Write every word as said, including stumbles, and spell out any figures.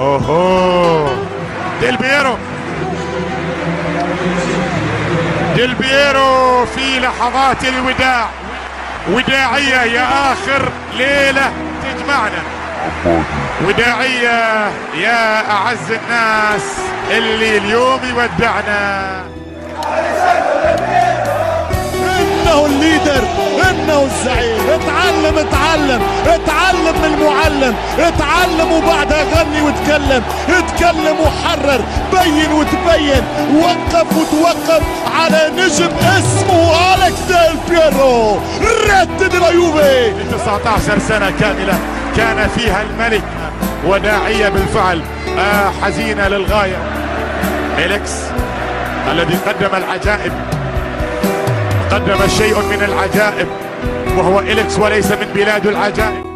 اوهو ديل بييرو ديل بييرو في لحظات الوداع، وداعية يا آخر ليلة تجمعنا، وداعية يا أعز الناس اللي اليوم يودعنا. إنه الليدر، إنه الزعيم. اتعلم اتعلم اتعلم من المعلم، اتعلم وبعدها غني وتكلم، اتكلم وحرر، بين وتبين، وقف وتوقف على نجم اسمه أليكس ديل بييرو. ردد اليوفي. تسعة عشر سنة كاملة كان فيها الملك، وداعية بالفعل آه حزينة للغاية. إليكس الذي قدم العجائب، قدم شيء من العجائب، وهو إليكس وليس من بلاد العجائب.